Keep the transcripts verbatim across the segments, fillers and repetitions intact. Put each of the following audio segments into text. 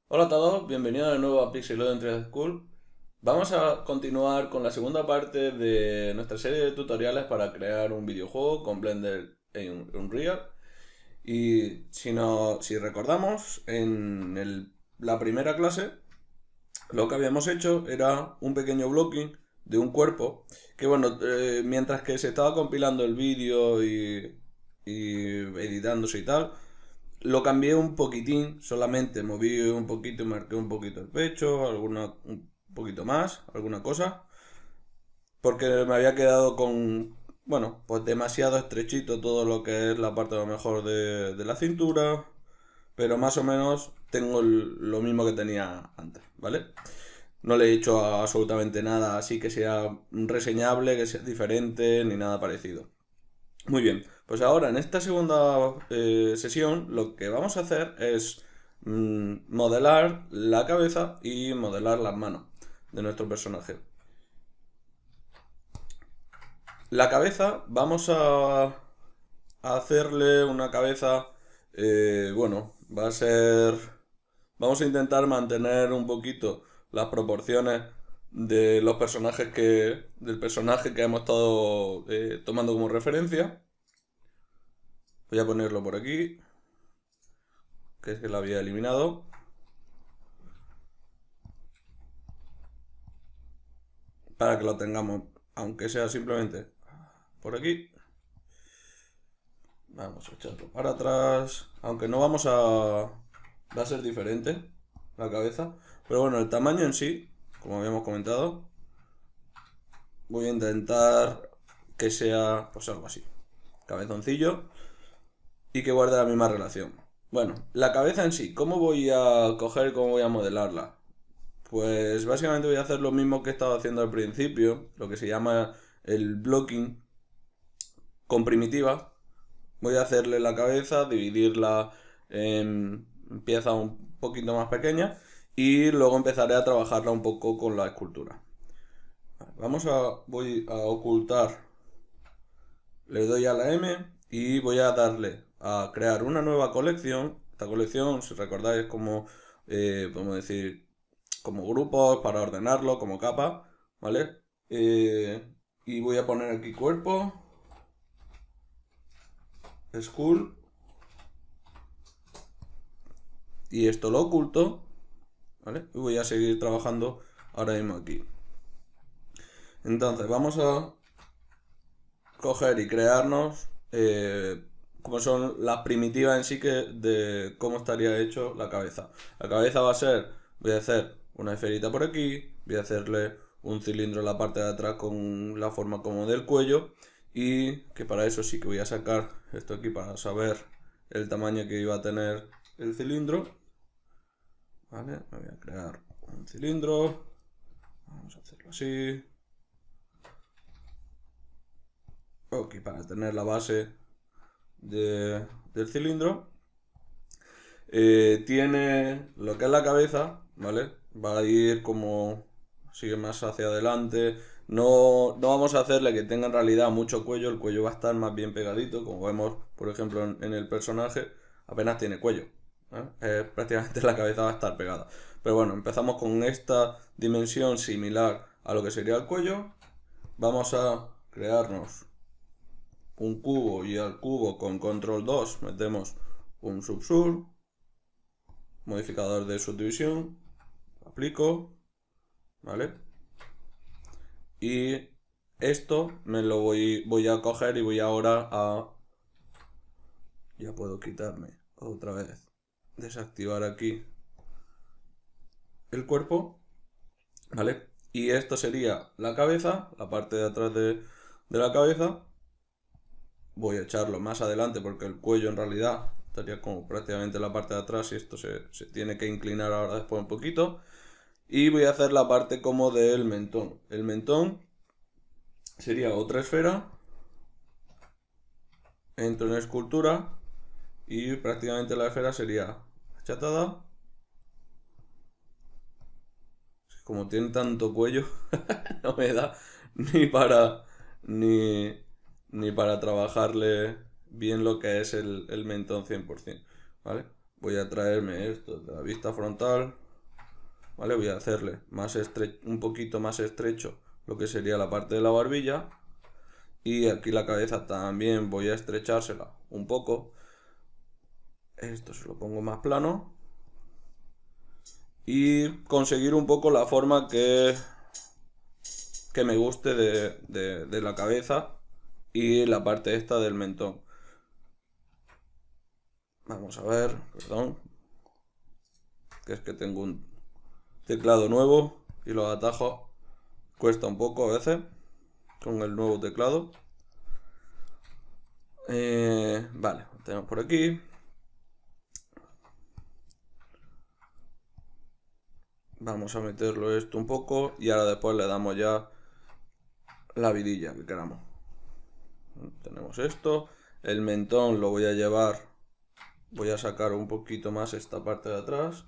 Hola a todos, bienvenidos de nuevo a Pixeloid en tres D School. Vamos a continuar con la segunda parte de nuestra serie de tutoriales para crear un videojuego con Blender e Un- Unreal. Y si, no, si recordamos, en el- la primera clase lo que habíamos hecho era un pequeño blocking de un cuerpo que, bueno, eh, mientras que se estaba compilando el vídeo y, y editándose y tal, lo cambié un poquitín, solamente moví un poquito y marqué un poquito el pecho, alguna, un poquito más, alguna cosa, porque me había quedado con, bueno, pues demasiado estrechito todo lo que es la parte a lo mejor de, de la cintura, pero más o menos tengo el- lo mismo que tenía antes, ¿vale? No le he hecho absolutamente nada así que sea reseñable, que sea diferente, ni nada parecido. Muy bien, pues ahora en esta segunda eh, sesión lo que vamos a hacer es mm, modelar la cabeza y modelar las manos de nuestro personaje. La cabeza vamos a, a hacerle una cabeza, eh, bueno, va a ser... Vamos a intentar mantener un poquito las proporciones de los personajes que... del personaje que hemos estado eh, tomando como referencia. Voy a ponerlo por aquí, que es que lo había eliminado. Para que lo tengamos, aunque sea simplemente por aquí. Vamos a echarlo para atrás, aunque no vamos a... va a ser diferente la cabeza, pero bueno, el tamaño en sí, como habíamos comentado, voy a intentar que sea pues algo así, cabezoncillo, y que guarde la misma relación. Bueno, la cabeza en sí, ¿cómo voy a coger y cómo voy a modelarla? Pues básicamente voy a hacer lo mismo que he estado haciendo al principio, lo que se llama el blocking con primitiva. Voy a hacerle la cabeza, dividirla en piezas un poquito más pequeñas y luego empezaré a trabajarla un poco con la escultura. Vamos a, voy a ocultar, le doy a la M y voy a darle a crear una nueva colección. Esta colección, si recordáis, es como, eh, podemos decir, como grupos para ordenarlo, como capa, ¿vale? Eh, y voy a poner aquí cuerpo, skull, y esto lo oculto, ¿vale? Y voy a seguir trabajando ahora mismo aquí. Entonces vamos a coger y crearnos eh, como son las primitivas en sí que de cómo estaría hecho la cabeza. La cabeza va a ser, voy a hacer una esferita por aquí, voy a hacerle un cilindro en la parte de atrás con la forma como del cuello y que para eso sí que voy a sacar esto aquí para saber el tamaño que iba a tener el cilindro. Vale, me voy a crear un cilindro. Vamos a hacerlo así. Ok, para tener la base de- del cilindro. Eh, tiene lo que es la cabeza, ¿vale? Va a ir como sigue más hacia adelante. No, no vamos a hacerle que tenga en realidad mucho cuello. El cuello va a estar más bien pegadito. Como vemos, por ejemplo, en, en el personaje, apenas tiene cuello. ¿eh? Eh, prácticamente la cabeza va a estar pegada. Pero bueno, empezamos con esta dimensión similar a lo que sería el cuello. Vamos a crearnos un cubo y al cubo con control dos metemos un subsur, modificador de subdivisión, aplico, ¿vale? Y esto me lo voy, voy a coger y voy ahora a... Ya puedo quitarme otra vez, desactivar aquí el cuerpo, ¿vale? Y esto sería la cabeza, la parte de atrás de, de la cabeza. Voy a echarlo más adelante porque el cuello en realidad estaría como prácticamente la parte de atrás y esto se, se tiene que inclinar ahora después un poquito. Y voy a hacer la parte como del mentón. El mentón sería otra esfera. Entro en escultura y prácticamente la esfera sería achatada. Como tiene tanto cuello, no me da ni para ni, ni para trabajarle bien lo que es el, el mentón cien por ciento. ¿Vale? voy a traerme esto de la vista frontal, ¿vale? Voy a hacerle más un poquito más estrecho lo que sería la parte de la barbilla. Y aquí la cabeza también voy a estrechársela un poco. Esto se lo pongo más plano. Y conseguir un poco la forma que, que me guste de, de, de la cabeza y la parte esta del mentón. Vamos a ver, perdón. Que es que tengo un teclado nuevo y los atajos cuesta un poco a veces con el nuevo teclado. Eh, vale, lo tenemos por aquí. Vamos a meterlo esto un poco y ahora después le damos ya la vidilla que queramos. Tenemos esto. El mentón lo voy a llevar, voy a sacar un poquito más esta parte de atrás.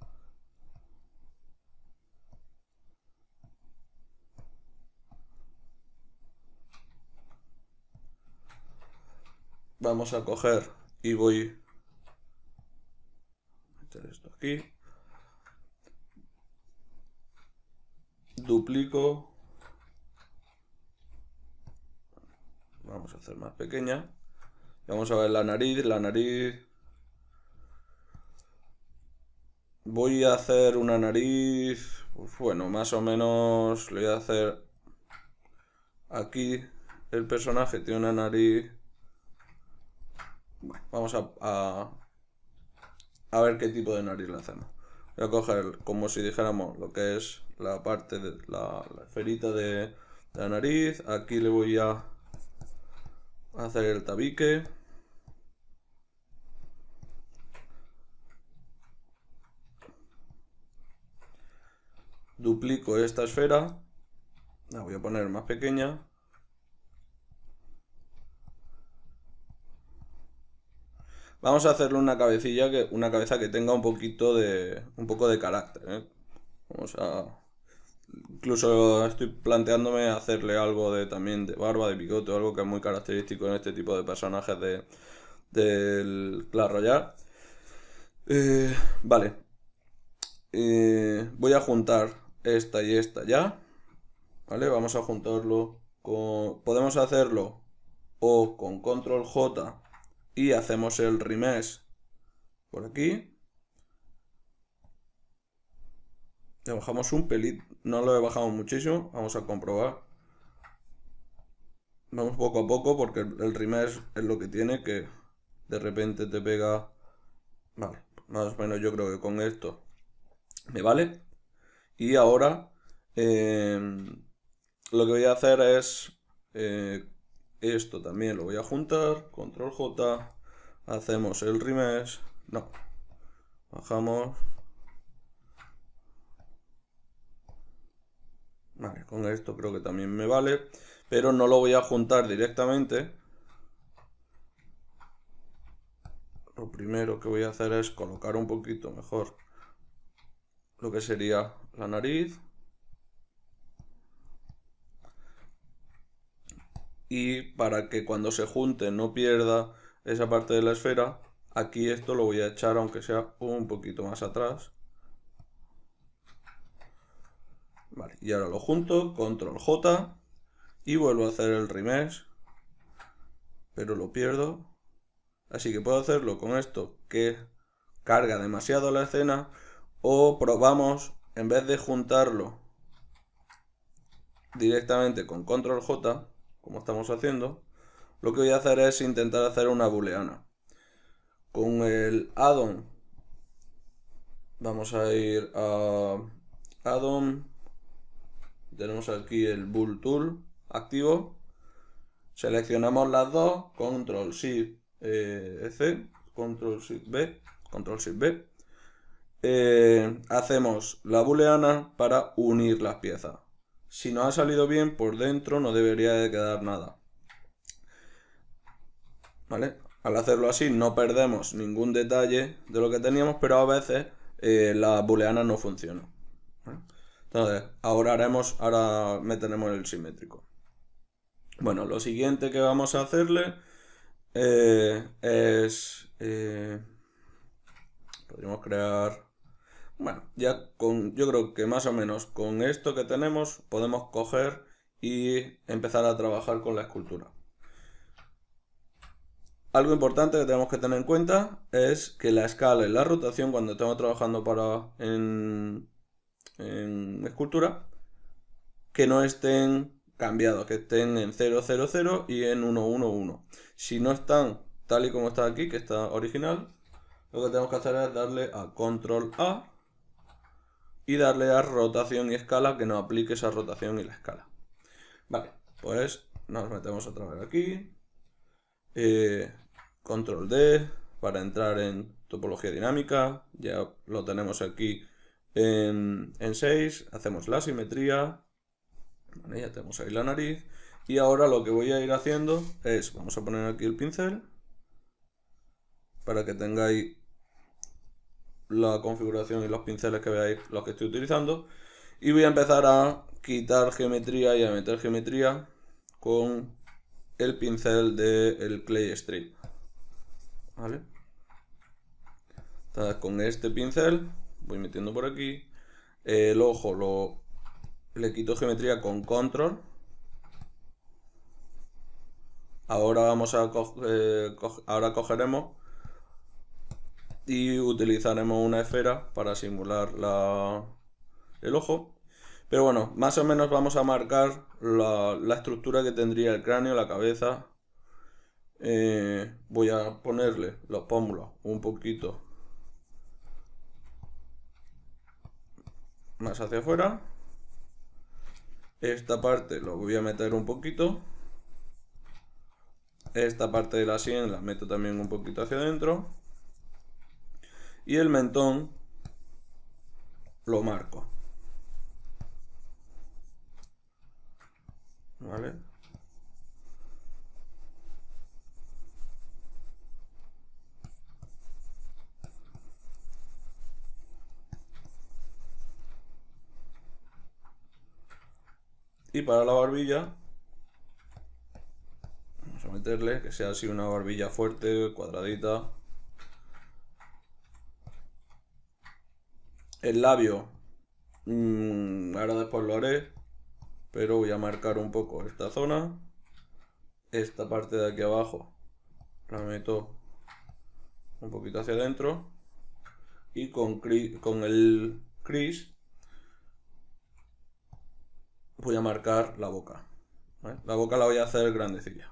Vamos a coger y voy a meter esto aquí. Duplico. Vamos a hacer más pequeña. Vamos a ver la nariz. La nariz. Voy a hacer una nariz. Pues bueno, más o menos le voy a hacer. Aquí el personaje tiene una nariz. Bueno, vamos a, a, a ver qué tipo de nariz le hacemos. Voy a coger como si dijéramos lo que es la parte de la, la esferita de, de la nariz. Aquí le voy a hacer el tabique. Duplico esta esfera. La voy a poner más pequeña. Vamos a hacerle una cabecilla, que, una cabeza que tenga un poquito de, un poco de carácter, ¿eh? Vamos a, incluso estoy planteándome hacerle algo de también de barba, de bigote, algo que es muy característico en este tipo de personajes de, del Clash Royale. Eh, vale. Eh, voy a juntar esta y esta ya. Vale, vamos a juntarlo con... Podemos hacerlo o con control J y hacemos el remesh por aquí. Le bajamos un pelín, no lo he bajado muchísimo, vamos a comprobar. Vamos poco a poco porque el remesh es lo que tiene, que de repente te pega. Vale, más o menos yo creo que con esto me vale. Y ahora eh, lo que voy a hacer es eh, esto también lo voy a juntar, control J, hacemos el remesh, no, bajamos. Vale, con esto creo que también me vale, pero no lo voy a juntar directamente. Lo primero que voy a hacer es colocar un poquito mejor lo que sería la nariz. Y para que cuando se junte no pierda esa parte de la esfera, aquí esto lo voy a echar aunque sea un poquito más atrás. Vale, y ahora lo junto, control J y vuelvo a hacer el remesh, pero lo pierdo. Así que puedo hacerlo con esto que carga demasiado la escena, o probamos, en vez de juntarlo directamente con control J, como estamos haciendo, lo que voy a hacer es intentar hacer una booleana. Con el addon vamos a ir a addon, tenemos aquí el bool tool activo, seleccionamos las dos, control shift eh, C, control shift B, control shift B, eh, hacemos la booleana para unir las piezas. Si no ha salido bien, por dentro no debería de quedar nada. ¿Vale? Al hacerlo así no perdemos ningún detalle de lo que teníamos, pero a veces eh, la booleana no funciona. ¿Vale? Entonces, ahora haremos, ahora meteremos el simétrico. Bueno, lo siguiente que vamos a hacerle eh, es... Eh, Podríamos crear... Bueno, ya con... Yo creo que más o menos con esto que tenemos podemos coger y empezar a trabajar con la escultura. Algo importante que tenemos que tener en cuenta es que la escala y la rotación, cuando estamos trabajando para en, en escultura, que no estén cambiados, que estén en cero cero cero y en uno uno uno. Si no están tal y como está aquí, que está original, lo que tenemos que hacer es darle a control A y darle a rotación y escala, que nos aplique esa rotación y la escala. Vale, pues nos metemos otra vez aquí. Eh, control D para entrar en topología dinámica. Ya lo tenemos aquí en, en seis. Hacemos la simetría. Vale, ya tenemos ahí la nariz. Y ahora lo que voy a ir haciendo es, vamos a poner aquí el pincel para que tengáis la configuración y los pinceles que veáis los que estoy utilizando. Y voy a empezar a quitar geometría y a meter geometría con el pincel del Clay Strip. ¿Vale? Entonces, con este pincel voy metiendo por aquí. El ojo lo, le quito geometría con control. Ahora vamos a co eh, co ahora cogeremos y utilizaremos una esfera para simular la, el ojo. Pero bueno, más o menos vamos a marcar la, la estructura que tendría el cráneo, la cabeza. Eh, voy a ponerle los pómulos un poquito más hacia afuera. Esta parte lo voy a meter un poquito. Esta parte de la sien la meto también un poquito hacia adentro. Y el mentón lo marco. ¿Vale? Y para la barbilla, vamos a meterle que sea así una barbilla fuerte, cuadradita. El labio, mmm, ahora después lo haré, pero voy a marcar un poco esta zona. Esta parte de aquí abajo la meto un poquito hacia adentro. Y con, con el crease voy a marcar la boca. ¿Vale? La boca la voy a hacer grandecilla.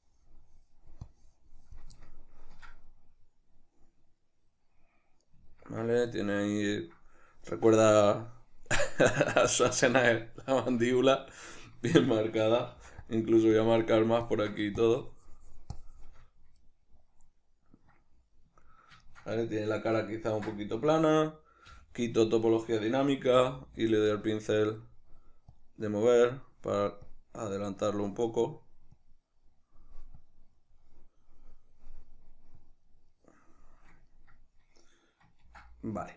Vale, tiene ahí... Recuerda a Schwarzenegger, la mandíbula bien marcada. Incluso voy a marcar más por aquí y todo. Vale, tiene la cara quizá un poquito plana. Quito topología dinámica y le doy al pincel de mover para adelantarlo un poco. Vale.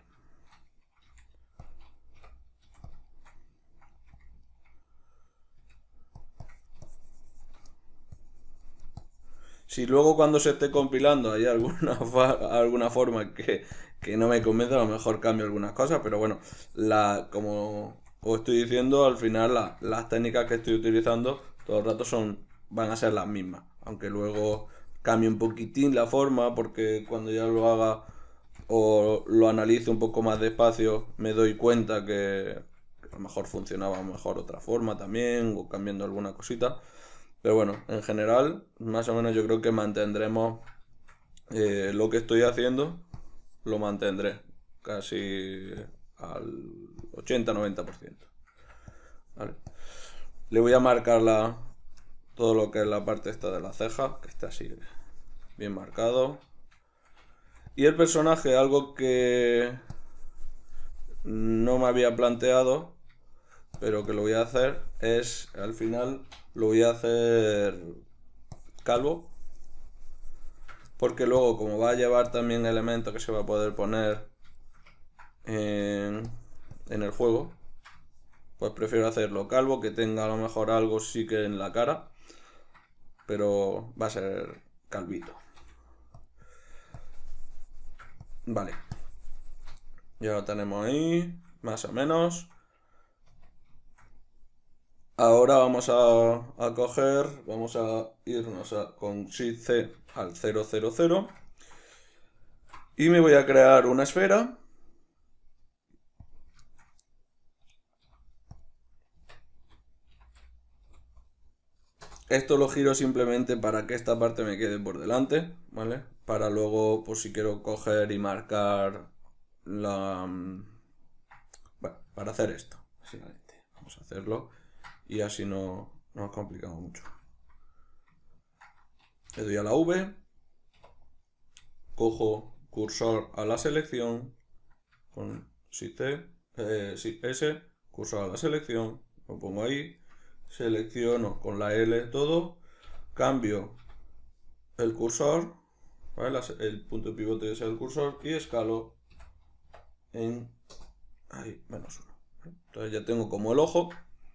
Si luego cuando se esté compilando hay alguna, alguna forma que, que no me convence, a lo mejor cambio algunas cosas, pero bueno, la, como os estoy diciendo, al final la, las técnicas que estoy utilizando todo el rato son, van a ser las mismas, aunque luego cambie un poquitín la forma, porque cuando ya lo haga o lo analice un poco más despacio, me doy cuenta que a lo mejor funcionaba mejor otra forma también, o cambiando alguna cosita. Pero bueno, en general, más o menos yo creo que mantendremos eh, lo que estoy haciendo, lo mantendré casi al ochenta noventa por ciento. ¿Vale? Le voy a marcar la, todo lo que es la parte esta de la ceja, que está así bien marcado. Y el personaje, algo que no me había planteado, pero que lo voy a hacer, es al final lo voy a hacer calvo, porque luego como va a llevar también elementos que se va a poder poner en, en el juego, pues prefiero hacerlo calvo, que tenga a lo mejor algo sí que en la cara, pero va a ser calvito. Vale, Ya lo tenemos ahí, más o menos. Ahora vamos a, a coger, vamos a irnos a, con Shift C al cero cero cero. Y me voy a crear una esfera. Esto lo giro simplemente para que esta parte me quede por delante, ¿vale? Para luego, pues si quiero coger y marcar la... Bueno, para hacer esto, básicamente. Vamos a hacerlo y así no, no nos complicamos mucho. Le doy a la V, cojo cursor a la selección, con Shift eh, S, cursor a la selección, lo pongo ahí, selecciono con la L todo, cambio el cursor, ¿vale? El punto de pivote es el cursor y escalo en ahí, menos uno. Entonces ya tengo como el ojo.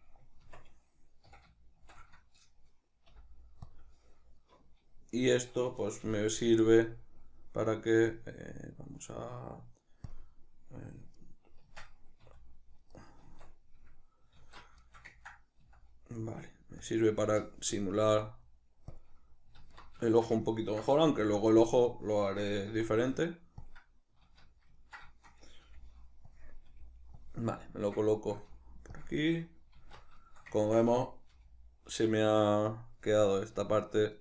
Y esto pues me sirve para que eh, vamos a eh, vale, me sirve para simular el ojo un poquito mejor, aunque luego el ojo lo haré diferente. Vale, me lo coloco por aquí. Como vemos, se me ha quedado esta parte.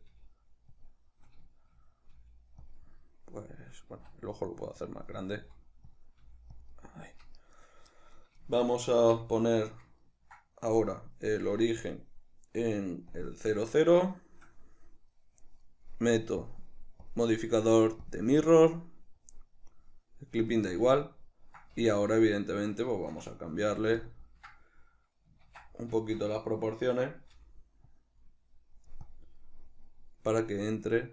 Pues bueno, el ojo lo puedo hacer más grande. Ahí. Vamos a poner ahora el origen en el cero cero. Meto modificador de mirror. El clipping da igual. Y ahora evidentemente pues vamos a cambiarle un poquito las proporciones para que entre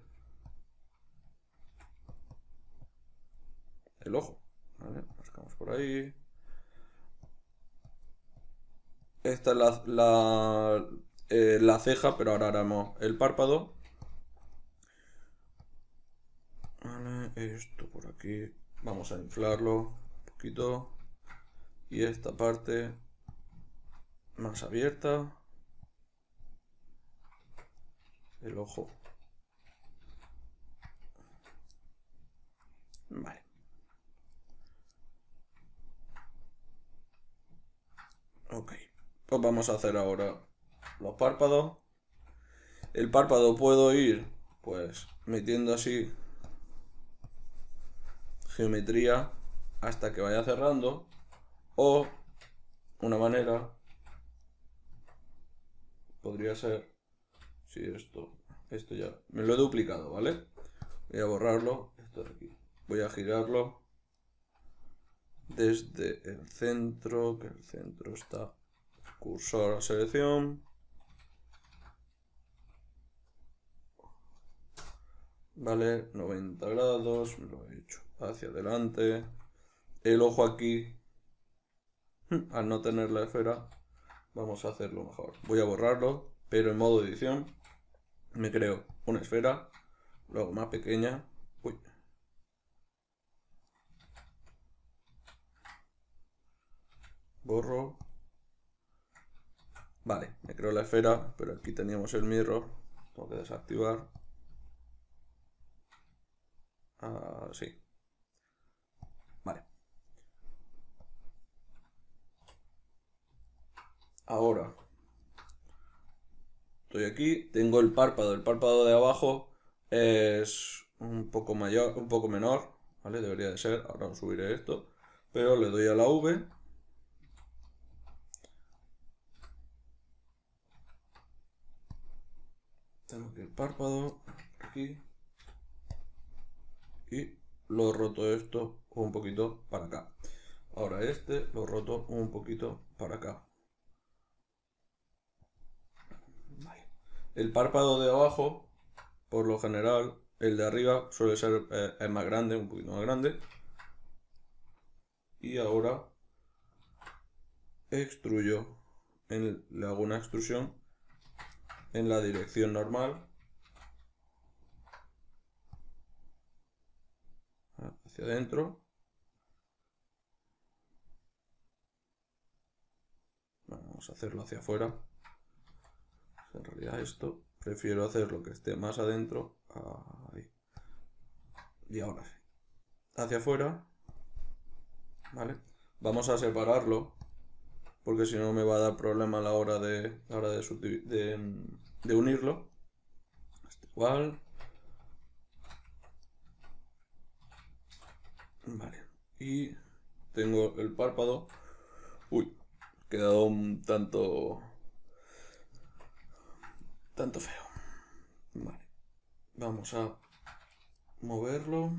el ojo. ¿Vale? Marcamos por ahí. Esta es la, la, eh, la ceja, pero ahora haremos el párpado. Vale, esto por aquí. Vamos a inflarlo un poquito. Y esta parte más abierta. El ojo. Vale. Ok. Pues vamos a hacer ahora los párpados. El párpado puedo ir pues metiendo así geometría hasta que vaya cerrando, o una manera podría ser, si esto esto ya me lo he duplicado, ¿vale? Voy a borrarlo, esto de aquí, voy a girarlo desde el centro, que el centro está cursor a selección, vale, noventa grados, me lo he hecho hacia adelante. El ojo aquí, al no tener la esfera, vamos a hacerlo mejor. Voy a borrarlo, pero en modo edición me creo una esfera, luego más pequeña. Uy. Borro. Vale, me creo la esfera, pero aquí teníamos el mirror. Tengo que desactivar. Ah, sí. Vale. Ahora estoy aquí, tengo el párpado. El párpado de abajo es un poco mayor, un poco menor, ¿vale? Debería de ser. Ahora subiré esto, pero le doy a la V. Tengo aquí el párpado, aquí, y lo roto esto un poquito para acá. Ahora este lo roto un poquito para acá. Vale. El párpado de abajo, por lo general, el de arriba suele ser eh, es más grande, un poquito más grande. Y ahora extruyo, en, le hago una extrusión en la dirección normal, hacia adentro, Vamos a hacerlo hacia afuera. En realidad esto prefiero hacerlo que esté más adentro. Ahí. Y ahora sí. Hacia afuera. Vale. Vamos a separarlo. Porque si no me va a dar problema a la hora de, a la hora de, de, de unirlo. Esto igual. Vale. Y tengo el párpado. Uy. Quedado un tanto... Tanto feo. Vale. Vamos a moverlo.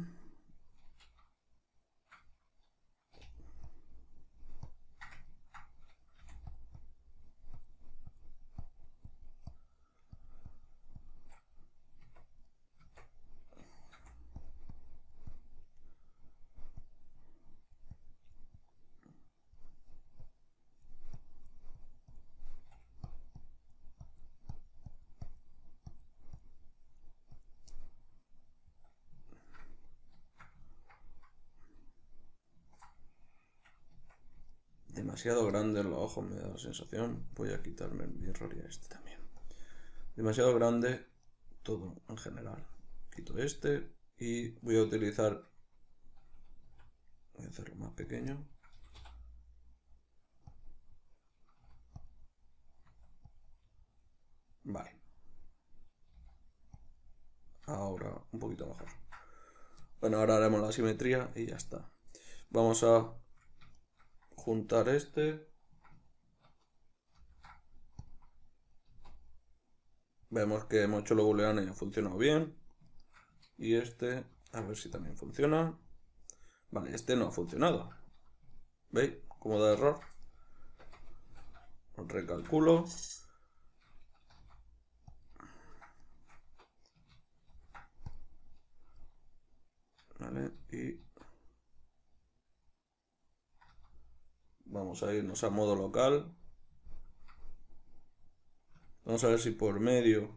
Demasiado grande los ojos, me da la sensación. Voy a quitarme el mirror y este también. Demasiado grande todo en general. Quito este y voy a utilizar... Voy a hacerlo más pequeño. Vale. Ahora un poquito mejor. Bueno, ahora haremos la simetría y ya está. Vamos a juntar este. Vemos que hemos hecho los booleanos y ha funcionado bien. Y este, a ver si también funciona. Vale, este no ha funcionado. ¿Veis cómo da error? Recalculo. Vale, y vamos a irnos a modo local. Vamos a ver si por medio...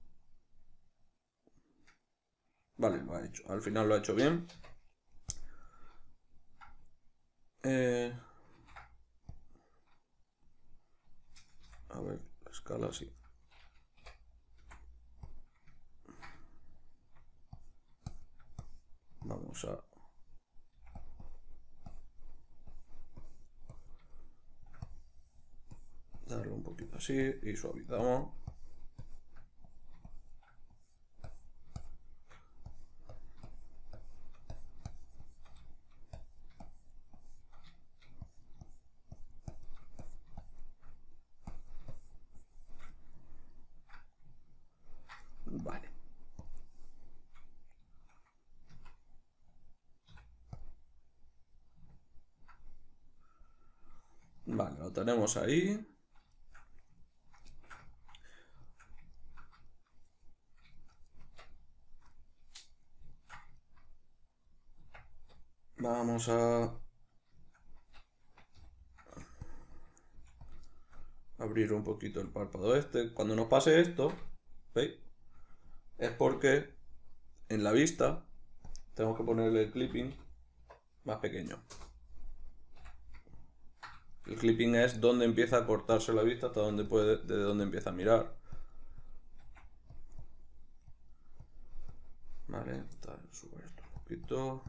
Vale, lo ha hecho. Al final lo ha hecho bien. Eh... A ver, la escala sí. Vamos a... darle un poquito así y suavizamos. Vale. Vale, lo tenemos ahí. Vamos a abrir un poquito el párpado este. Cuando nos pase esto, ¿veis? Es porque en la vista tenemos que ponerle el clipping más pequeño. El clipping es donde empieza a cortarse la vista hasta donde puede, desde donde empieza a mirar. Vale, subo esto un poquito.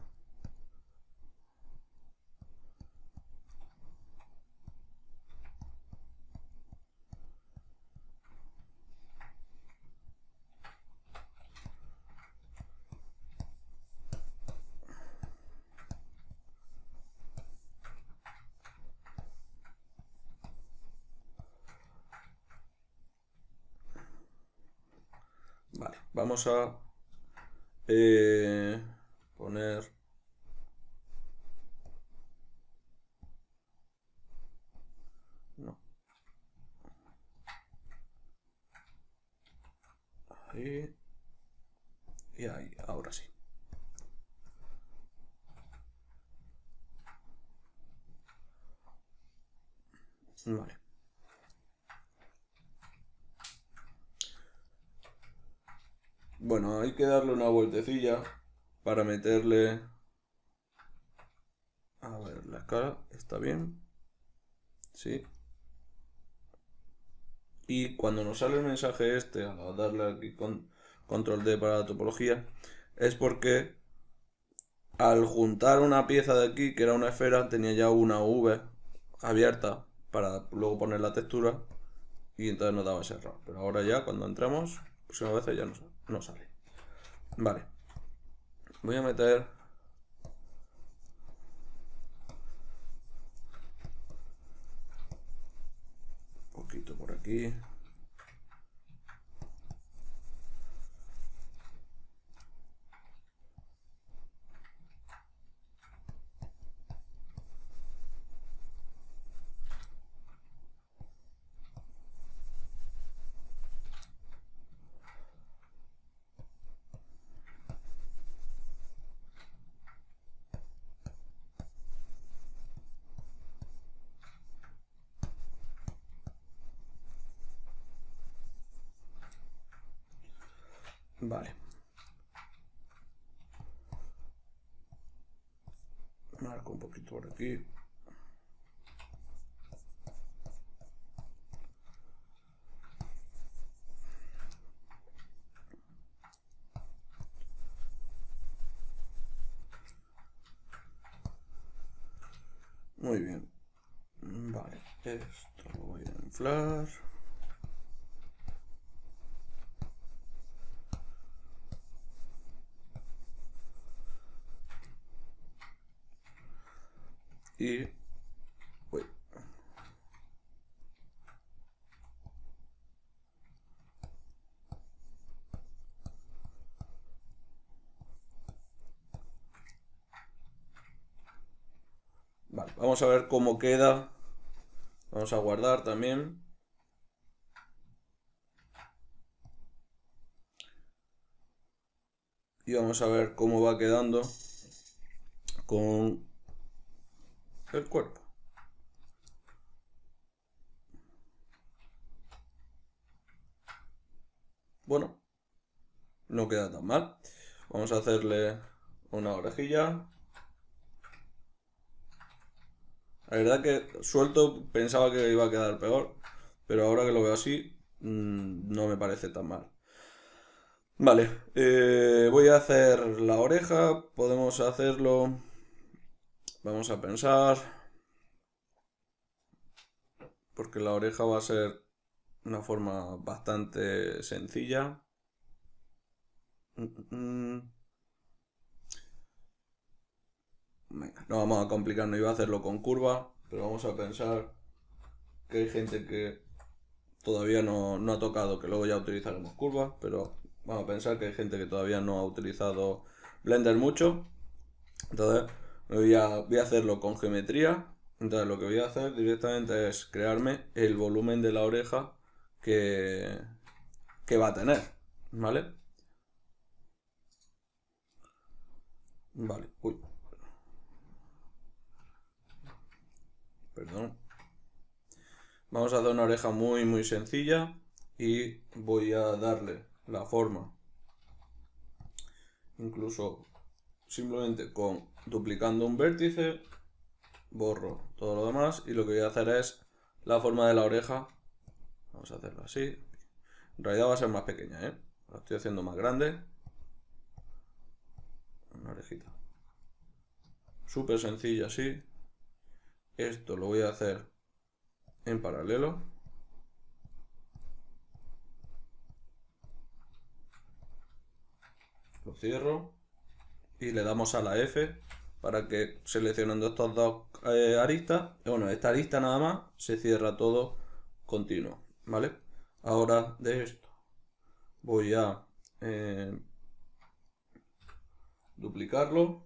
Vale, vamos a eh, poner no ahí y ahí, ahora sí. Vale. Bueno, hay que darle una vueltecilla para meterle... A ver, la escala está bien. Sí. Y cuando nos sale el mensaje este, al darle aquí con control D para la topología, es porque al juntar una pieza de aquí, que era una esfera, tenía ya una V abierta para luego poner la textura y entonces nos daba ese error. Pero ahora ya cuando entramos, pues a veces ya no, no sale. Vale. Voy a meter un poquito por aquí. Vale. Marco un poquito por aquí. Muy bien. Vale, esto lo voy a inflar. Y... Uy. Vale, vamos a ver cómo queda. Vamos a guardar también. Y vamos a ver cómo va quedando con el cuerpo. Bueno, no queda tan mal. Vamos a hacerle una orejilla. La verdad que suelto pensaba que iba a quedar peor, pero ahora que lo veo así, mmm, no me parece tan mal. Vale, eh, voy a hacer la oreja, podemos hacerlo, vamos a pensar, porque la oreja va a ser una forma bastante sencilla. Venga, no vamos a complicarnos, iba a hacerlo con curva, pero vamos a pensar que hay gente que todavía no, no ha tocado, que luego ya utilizaremos curvas, pero vamos a pensar que hay gente que todavía no ha utilizado Blender mucho. Entonces voy a, voy a hacerlo con geometría. Entonces lo que voy a hacer directamente es crearme el volumen de la oreja que, que va a tener, ¿vale? Vale, uy. Perdón. Vamos a hacer una oreja muy muy sencilla y voy a darle la forma incluso simplemente con duplicando un vértice, borro todo lo demás y lo que voy a hacer es la forma de la oreja, vamos a hacerlo así, en realidad va a ser más pequeña, ¿eh? La estoy haciendo más grande, una orejita súper sencilla así. Esto lo voy a hacer en paralelo. Lo cierro y le damos a la F para que seleccionando estas dos eh, aristas, bueno, esta arista nada más, se cierra todo continuo, ¿vale? Ahora de esto voy a eh, duplicarlo.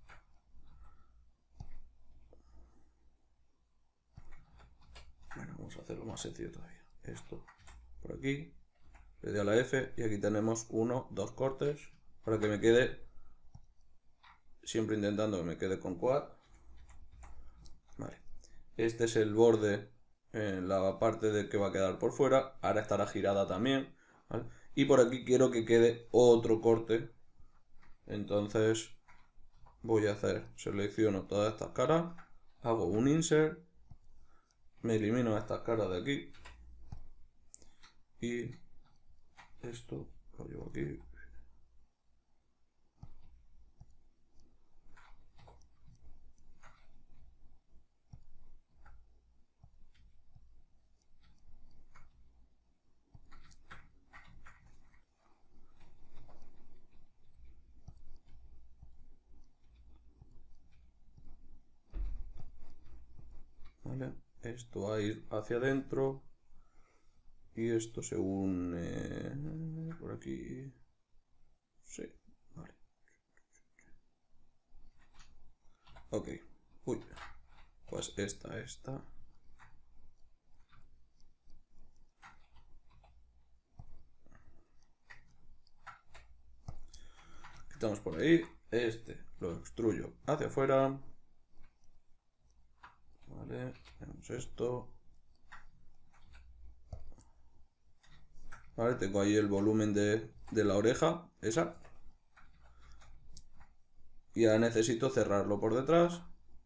Bueno, vamos a hacerlo más sencillo todavía. Esto por aquí, le doy a la F y aquí tenemos uno, dos cortes para que me quede, siempre intentando que me quede con quad. Vale, este es el borde en la parte de que va a quedar por fuera, ahora estará girada también, ¿vale? Y por aquí quiero que quede otro corte, entonces voy a hacer, selecciono todas estas caras, hago un insert, me elimino estas caras de aquí y esto lo llevo aquí. Vale, esto va a ir hacia adentro y esto se une por aquí. Sí, vale. Ok, uy, pues esta, esta. Quitamos por ahí, este lo extruyo hacia afuera. Vale, tenemos esto. Vale, tengo ahí el volumen de, de la oreja, esa. Y ahora necesito cerrarlo por detrás.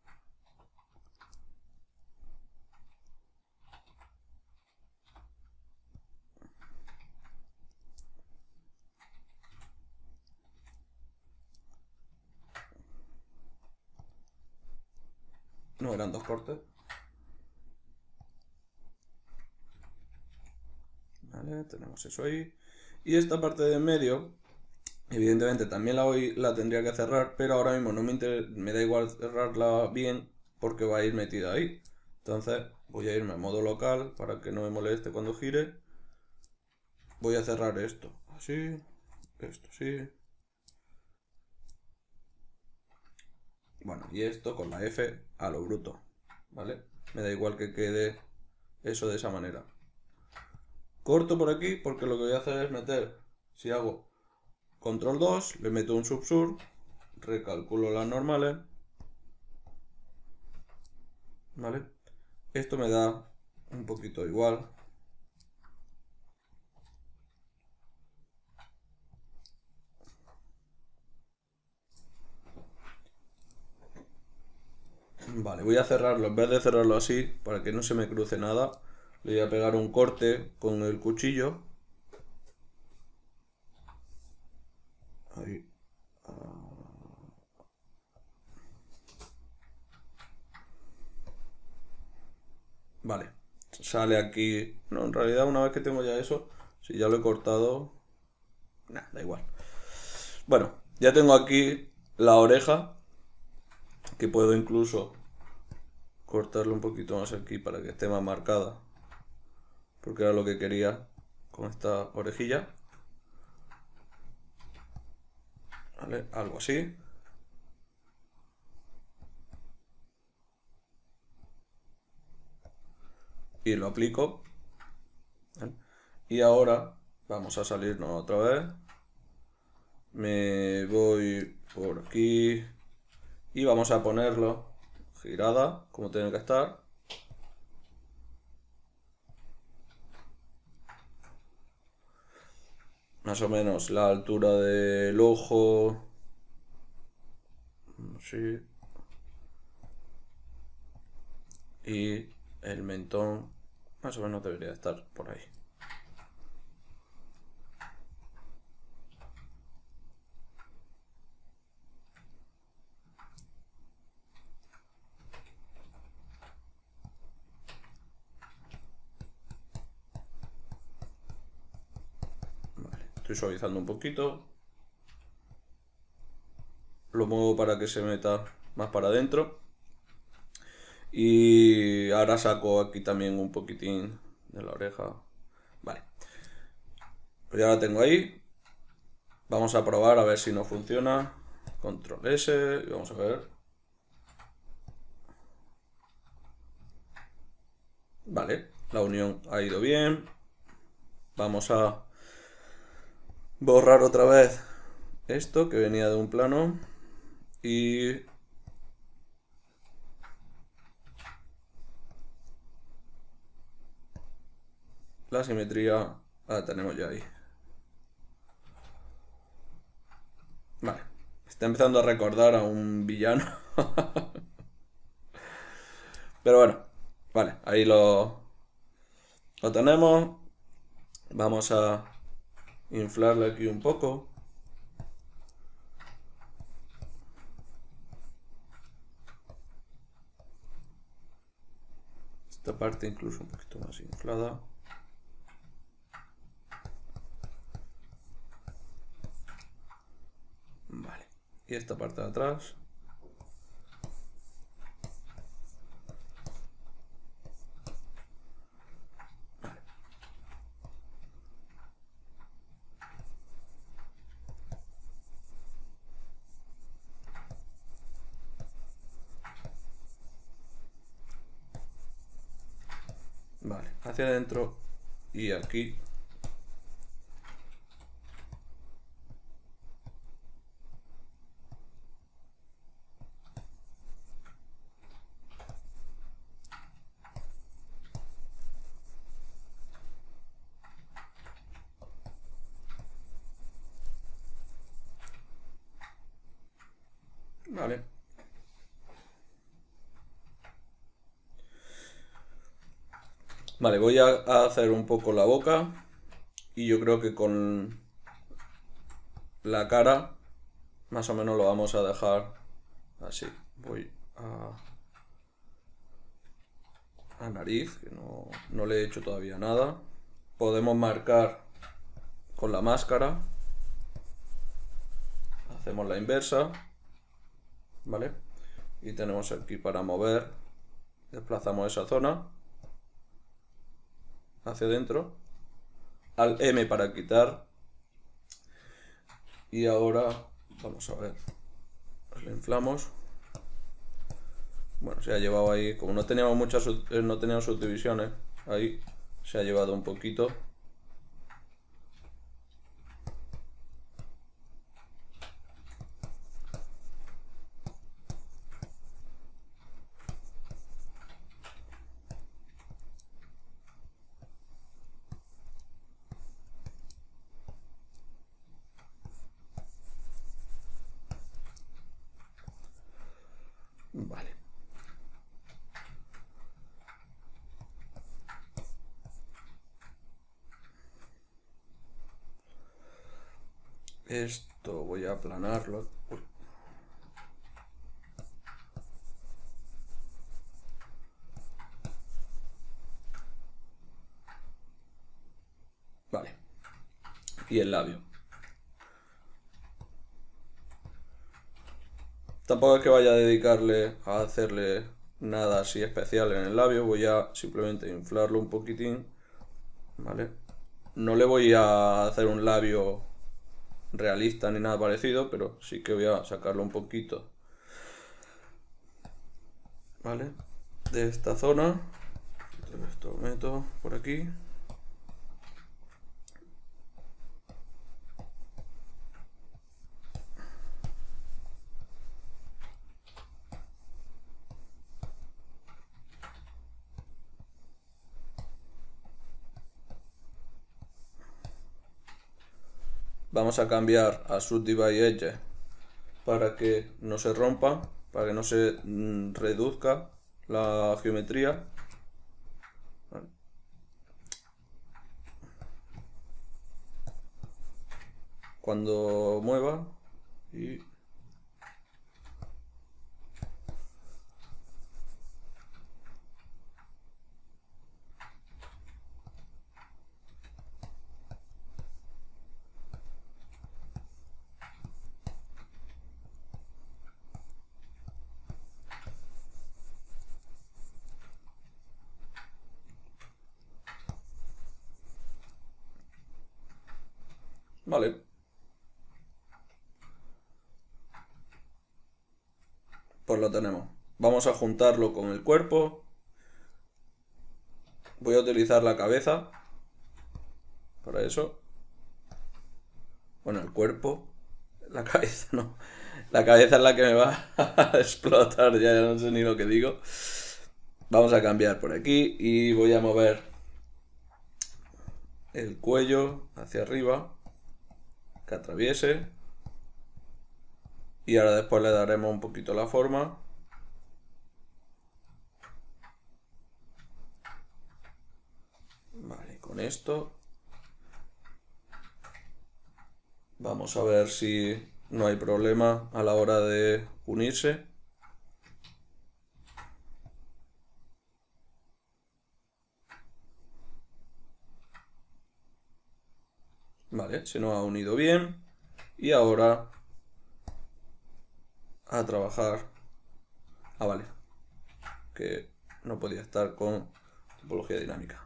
No, eran dos cortes. Vale, tenemos eso ahí. Y esta parte de en medio, evidentemente también la, voy, la tendría que cerrar, pero ahora mismo no me, inter me da igual cerrarla bien porque va a ir metida ahí. Entonces voy a irme a modo local para que no me moleste cuando gire. Voy a cerrar esto así, esto sí. Bueno, y esto con la F a lo bruto, ¿vale? Me da igual que quede eso de esa manera. Corto por aquí porque lo que voy a hacer es meter, si hago control dos, le meto un subsur, recalculo las normales, ¿vale? Esto me da un poquito igual. Vale, voy a cerrarlo, en vez de cerrarlo así, para que no se me cruce nada, le voy a pegar un corte con el cuchillo. Ahí. Vale, sale aquí. No, en realidad una vez que tengo ya eso, si ya lo he cortado, nah, da igual. Bueno, ya tengo aquí la oreja, que puedo incluso cortarlo un poquito más aquí para que esté más marcada, porque era lo que quería con esta orejilla. Vale, algo así. Y lo aplico. ¿Vale? Y ahora vamos a salirnos otra vez. Me voy por aquí y vamos a ponerlo girada como tiene que estar. Más o menos la altura del ojo. Sí. Y el mentón más o menos debería estar por ahí. Vale, estoy suavizando un poquito. Lo muevo para que se meta más para adentro. Y ahora saco aquí también un poquitín de la oreja. Vale. Pues ya la tengo ahí. Vamos a probar a ver si no funciona. Control S y vamos a ver. Vale, la unión ha ido bien. Vamos a borrar otra vez esto que venía de un plano. Y la simetría la tenemos ya ahí. Vale, está empezando a recordar a un villano. Pero bueno, vale, ahí lo, lo tenemos. Vamos a inflarle aquí un poco. Esta parte incluso un poquito más inflada. Vale. Y esta parte de atrás. Vale. Vale, hacia adentro y aquí. Vale. Vale, voy a hacer un poco la boca y yo creo que con la cara más o menos lo vamos a dejar así. Voy a, a nariz, que no, no le he hecho todavía nada. Podemos marcar con la máscara. Hacemos la inversa. ¿Vale? Y tenemos aquí para mover. Desplazamos esa zona hacia adentro. Al M para quitar. Y ahora vamos a ver. Le inflamos. Bueno, se ha llevado ahí, como no teníamos muchas, no teníamos subdivisiones, ahí se ha llevado un poquito. Vale. Esto voy a aplanarlo. Uy. Vale. Y el labio. Tampoco es que vaya a dedicarle a hacerle nada así especial en el labio. Voy a simplemente inflarlo un poquitín. Vale. No le voy a hacer un labio realista ni nada parecido, pero sí que voy a sacarlo un poquito, ¿vale? De esta zona. Esto lo meto por aquí. Vamos a cambiar a Subdivide Edge para que no se rompa, para que no se mm, reduzca la geometría. Vale. Cuando mueva y vale. Pues lo tenemos. Vamos a juntarlo con el cuerpo. Voy a utilizar la cabeza para eso. Bueno, el cuerpo. La cabeza no. La cabeza es la que me va a explotar, ya no sé ni lo que digo. Vamos a cambiar por aquí y voy a mover el cuello hacia arriba, que atraviese. Y ahora después le daremos un poquito la forma. Vale, con esto Vamos a ver si no hay problema a la hora de unirse. Vale, se nos ha unido bien. Y ahora a trabajar. Ah, vale. Que no podía estar con topología dinámica.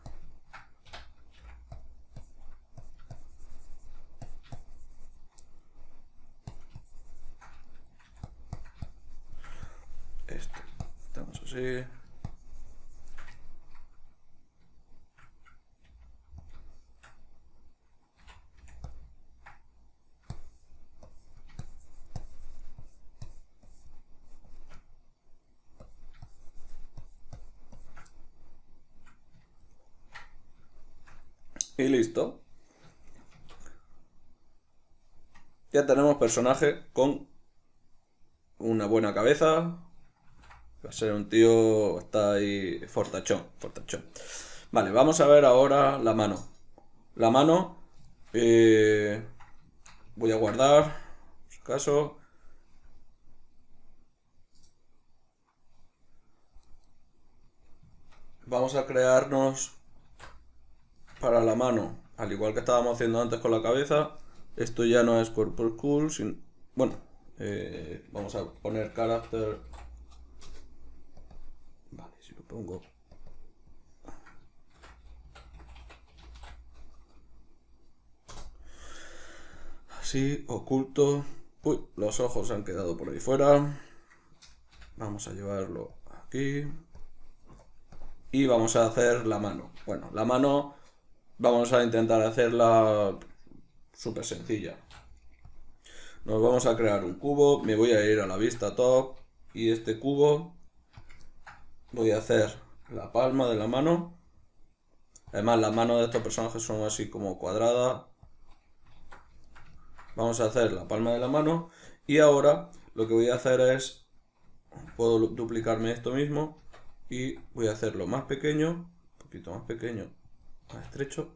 Esto. Estamos así. Y listo. Ya tenemos personaje con una buena cabeza. Va a ser un tío, está ahí fortachón, fortachón. Vale, vamos a ver ahora la mano. La mano, eh, voy a guardar, por si acaso. Vamos a crearnos para la mano, al igual que estábamos haciendo antes con la cabeza. Esto ya no es Corpus Cool, sin... bueno, eh, vamos a poner carácter. Vale, si lo pongo así, oculto. Uy, los ojos han quedado por ahí fuera. Vamos a llevarlo aquí. Y vamos a hacer la mano. Bueno, la mano vamos a intentar hacerla súper sencilla. Nos vamos a crear un cubo. Me voy a ir a la vista top. Y este cubo voy a hacer la palma de la mano. Además, las manos de estos personajes son así como cuadradas. Vamos a hacer la palma de la mano. Y ahora lo que voy a hacer es... puedo duplicarme esto mismo. Y voy a hacerlo más pequeño. Un poquito más pequeño. Más estrecho.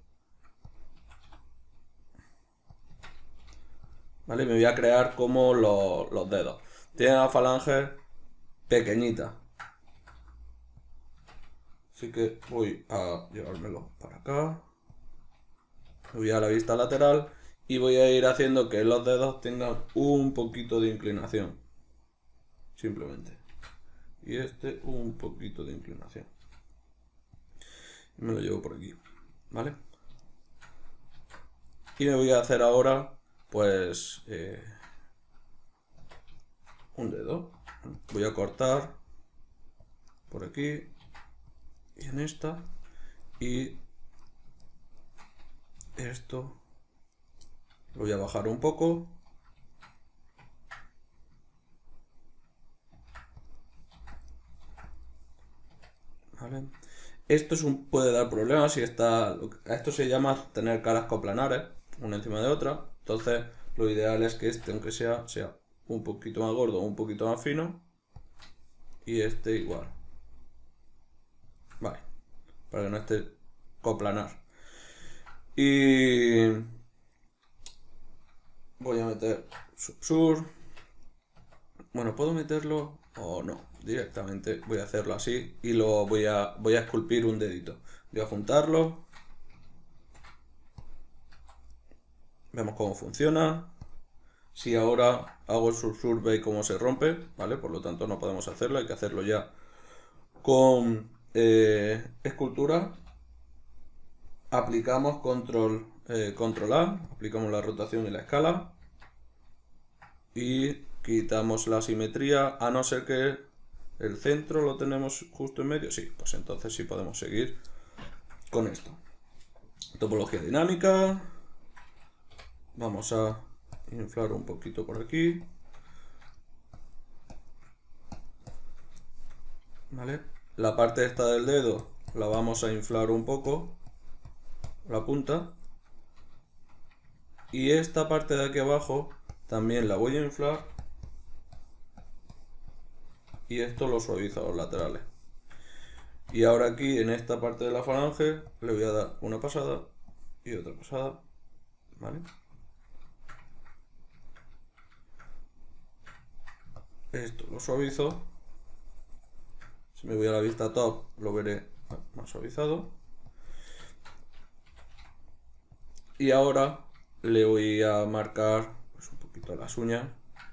Vale, me voy a crear como los, los dedos. Tiene la falange pequeñita. Así que voy a llevármelo para acá. Voy a la vista lateral y voy a ir haciendo que los dedos tengan un poquito de inclinación. Simplemente. Y este un poquito de inclinación. Y me lo llevo por aquí. ¿Vale? Y me voy a hacer ahora, pues, eh, un dedo. Voy a cortar por aquí y en esta. Y esto lo voy a bajar un poco. ¿Vale? Esto es un, puede dar problemas si está... Esto se llama tener caras coplanares, una encima de otra. Entonces lo ideal es que este, aunque sea, sea un poquito más gordo o un poquito más fino. Y este igual. Vale. Para que no esté coplanar. Y... voy a meter subsur. Bueno, puedo meterlo o no. Directamente voy a hacerlo así y lo voy a, voy a esculpir un dedito. Voy a juntarlo. Vemos cómo funciona. Si ahora hago el subsur, veis cómo se rompe, ¿vale? Por lo tanto no podemos hacerlo, hay que hacerlo ya con eh, escultura. Aplicamos control, eh, control A, aplicamos la rotación y la escala. Y quitamos la simetría, a no ser que el centro lo tenemos justo en medio. Sí, pues entonces sí podemos seguir con esto. Topología dinámica. Vamos a inflar un poquito por aquí. ¿Vale? La parte esta del dedo la vamos a inflar un poco, la punta. Y esta parte de aquí abajo también la voy a inflar. Y esto lo suaviza los laterales. Y ahora aquí en esta parte de la falange le voy a dar una pasada y otra pasada. ¿Vale? Esto lo suavizo. Si me voy a la vista top, lo veré más suavizado. Y ahora le voy a marcar pues, un poquito las uñas.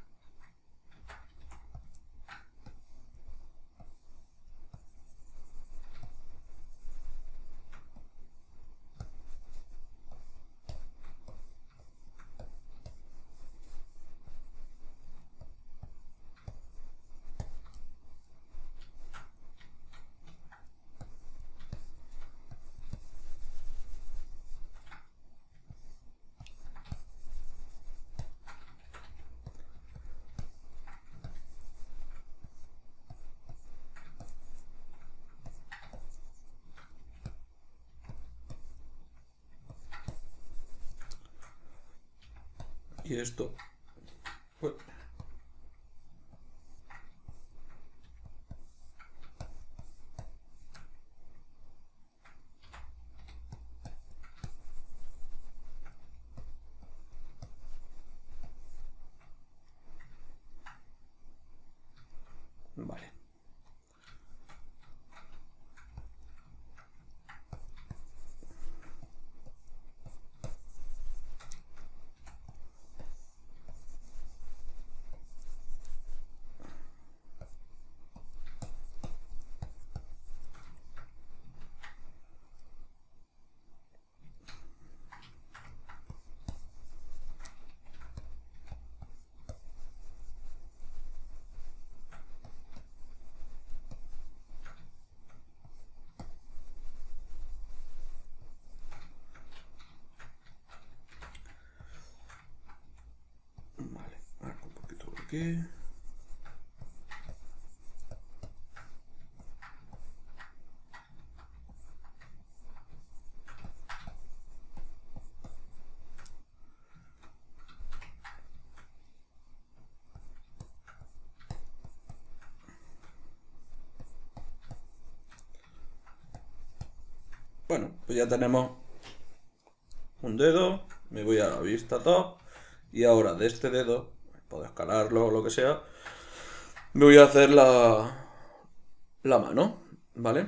Y esto pues, vale. Vale, marco un poquito por aquí. Bueno, pues ya tenemos un dedo, me voy a la vista top y ahora de este dedo, puedo escalarlo o lo que sea, me voy a hacer la, la mano, ¿vale?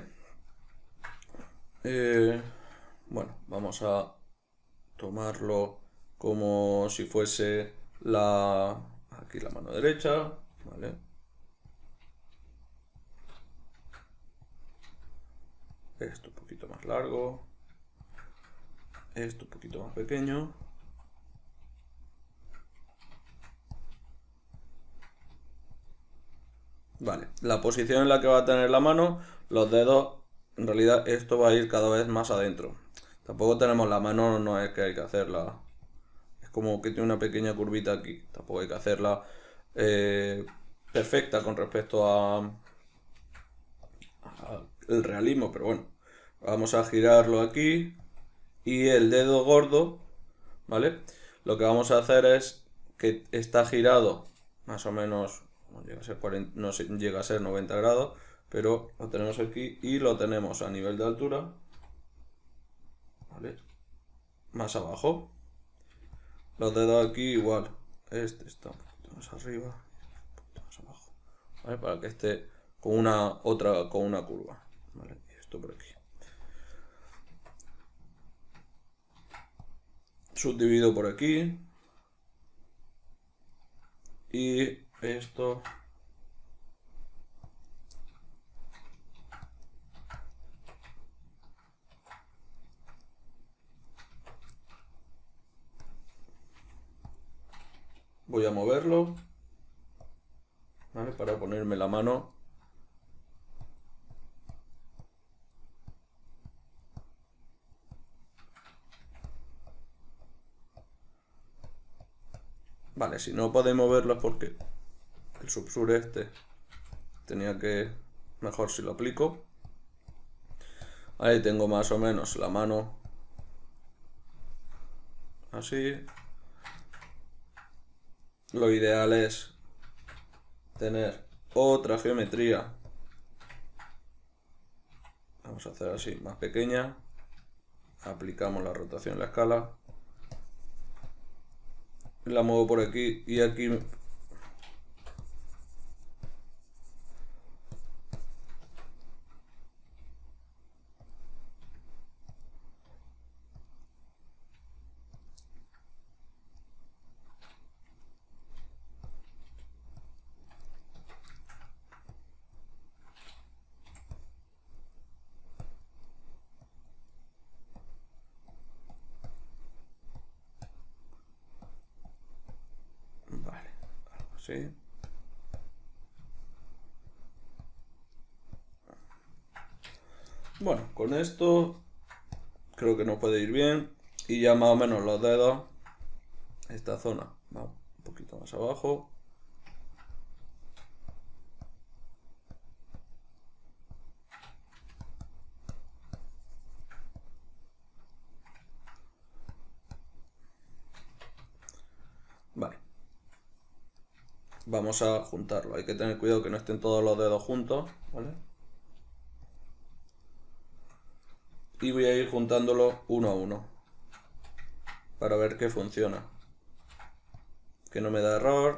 Eh, bueno, vamos a tomarlo como si fuese la, aquí la mano derecha, ¿vale? Esto un poquito más largo, esto un poquito más pequeño. Vale, la posición en la que va a tener la mano, los dedos, en realidad esto va a ir cada vez más adentro. Tampoco tenemos la mano, no es que hay que hacerla, es como que tiene una pequeña curvita aquí, tampoco hay que hacerla eh, perfecta con respecto a, a el realismo, pero bueno, vamos a girarlo aquí y el dedo gordo, ¿vale? Lo que vamos a hacer es que está girado más o menos, no llega a ser, cuarenta, no llega a ser noventa grados, pero lo tenemos aquí y lo tenemos a nivel de altura, ¿vale? Más abajo. Los dedos aquí igual, este está un poquito más arriba, un poquito más abajo, ¿vale? Para que esté con una otra, con una curva, ¿vale? Y esto por aquí. Subdivido por aquí y esto voy a moverlo, ¿vale? Para ponerme la mano vale, si no podéis moverlo es porque el subsur este tenía que mejor si lo aplico. Ahí tengo más o menos la mano así. Lo ideal es tener otra geometría, vamos a hacer así, más pequeña, aplicamos la rotación, la escala, la muevo por aquí y aquí Así. Bueno, con esto creo que nos puede ir bien. Y ya más o menos los dedos, esta zona va un poquito más abajo. Vale. Vamos a juntarlo. Hay que tener cuidado que no estén todos los dedos juntos, ¿vale? Y voy a ir juntándolo uno a uno para ver que funciona, que no me da error.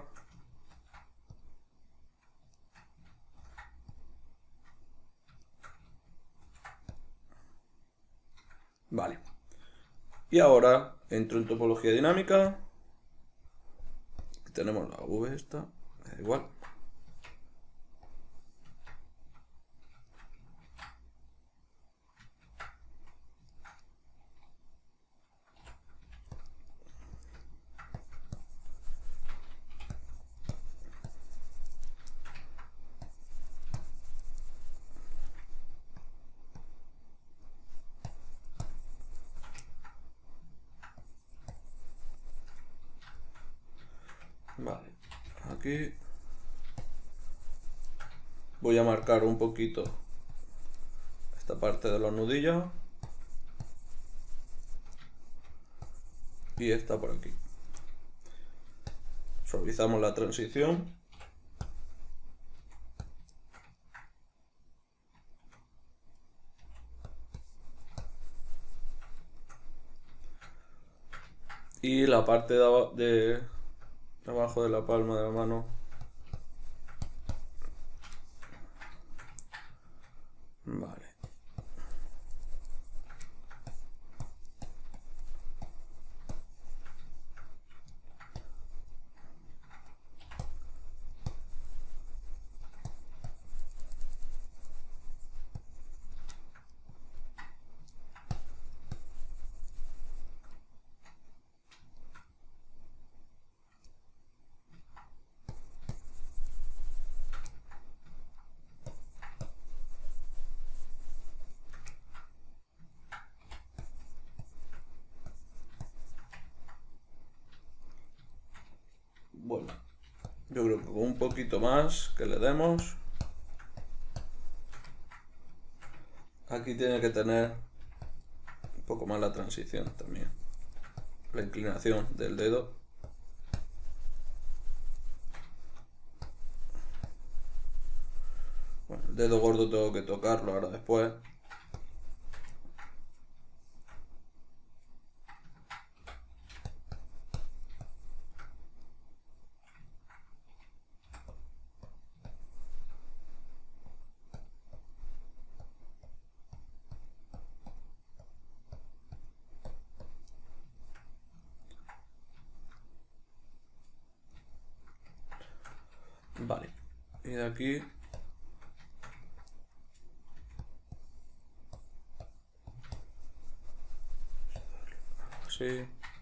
Vale. Y ahora entro en topología dinámica. Aquí tenemos la V esta, da igual. Vale, aquí voy a marcar un poquito esta parte de los nudillos y esta por aquí. Suavizamos la transición. Y la parte de, aba- de abajo de la palma de la mano. Vale. Bueno, yo creo que con un poquito más que le demos. Aquí tiene que tener un poco más la transición también. La inclinación del dedo. Bueno, el dedo gordo tengo que tocarlo ahora después. Vale, y de aquí así.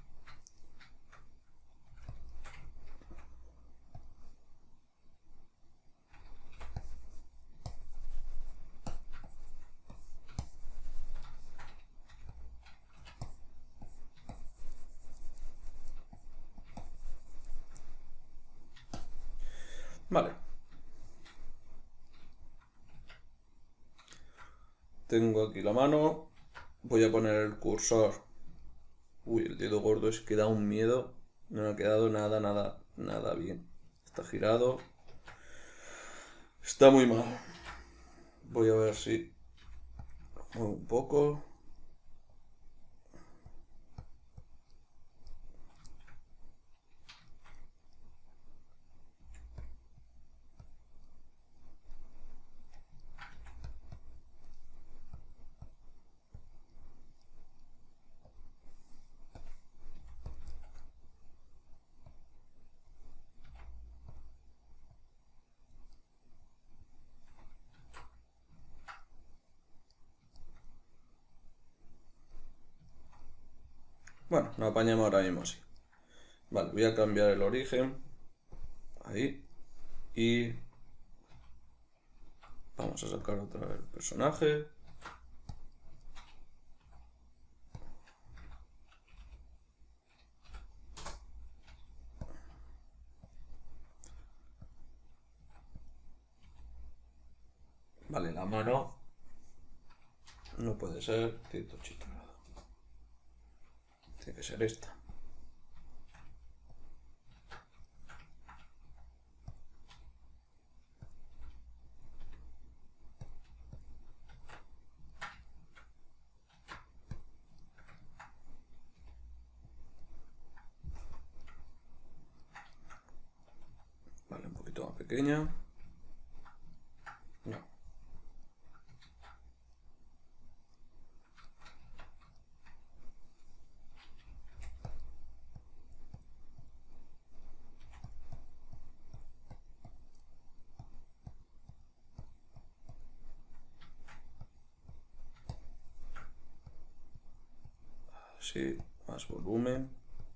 Vale. Tengo aquí la mano. Voy a poner el cursor. Uy, el dedo gordo es que da un miedo. No me ha quedado nada, nada, nada bien. Está girado. Está muy mal. Voy a ver si lo muevo un poco. Bueno, nos apañamos ahora mismo así. Vale, voy a cambiar el origen Ahí. Y vamos a sacar otra vez el personaje. Vale, la mano no puede ser Tito Chito. Tiene que ser esta. Vale, un poquito más pequeña. No. Sí, más volumen.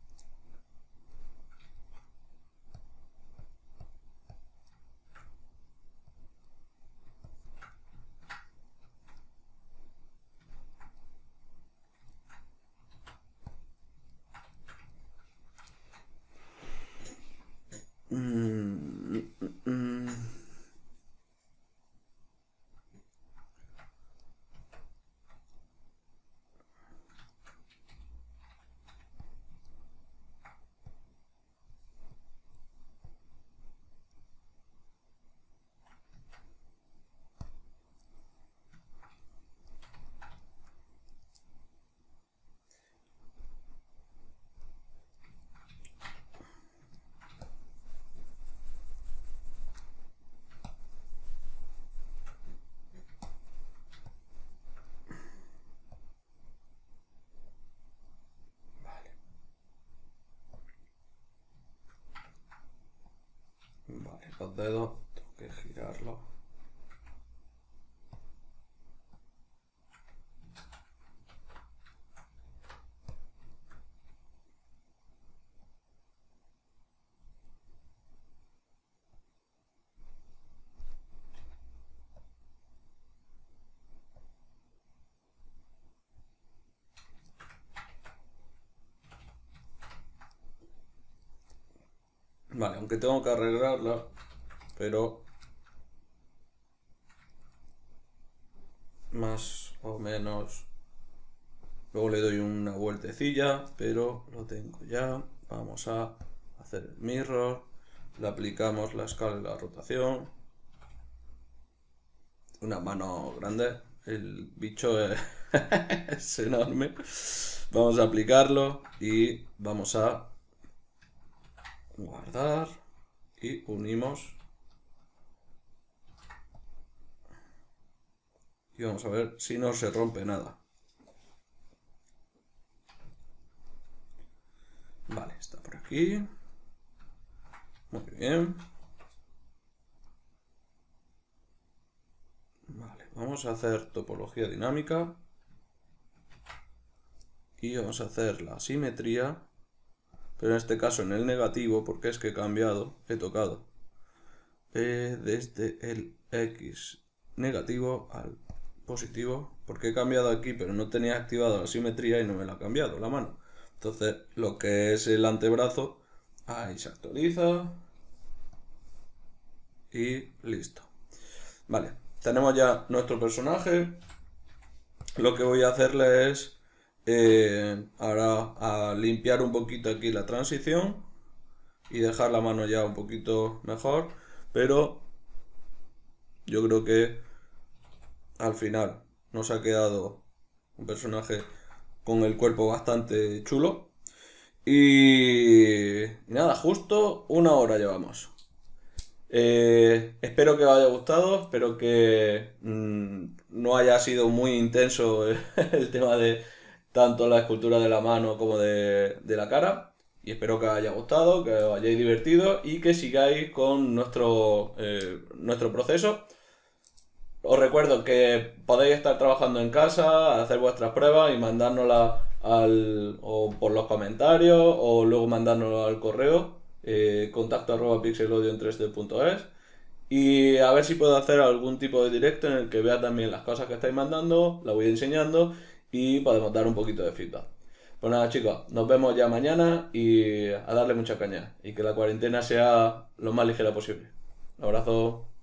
Mm, mm, mm. Vale, los dedos tengo que girarlos. Vale, aunque tengo que arreglarla, pero más o menos. Luego le doy una vueltecilla, pero lo tengo ya. Vamos a hacer el mirror. Le aplicamos la escala y la rotación. Una mano grande. El bicho es, es enorme. Vamos a aplicarlo y vamos a guardar y unimos. Y vamos a ver si no se rompe nada. Vale, está por aquí. Muy bien. Vale, vamos a hacer topología dinámica. Y vamos a hacer la simetría. Pero en este caso en el negativo, porque es que he cambiado, he tocado eh, desde el X negativo al positivo, porque he cambiado aquí, pero no tenía activado la simetría y no me la ha cambiado la mano. Entonces, lo que es el antebrazo, ahí se actualiza y listo. Vale, tenemos ya nuestro personaje. Lo que voy a hacerle es eh, ahora a limpiar un poquito aquí la transición y dejar la mano ya un poquito mejor, pero yo creo que al final nos ha quedado un personaje con el cuerpo bastante chulo. Y, y nada, justo una hora llevamos. Eh, espero que os haya gustado, espero que mmm, no haya sido muy intenso el tema de tanto la escultura de la mano como de, de la cara. Y espero que os haya gustado, que os hayáis divertido y que sigáis con nuestro, eh, nuestro proceso. Os recuerdo que podéis estar trabajando en casa, hacer vuestras pruebas y mandárnoslas al, o por los comentarios o luego mandárnoslo al correo eh, contacto arroba pixelodio en tres d punto es. Y a ver si puedo hacer algún tipo de directo en el que vea también las cosas que estáis mandando, las voy enseñando y podemos dar un poquito de feedback. Pues nada, chicos, nos vemos ya mañana y a darle mucha caña. Y que la cuarentena sea lo más ligera posible. Un abrazo.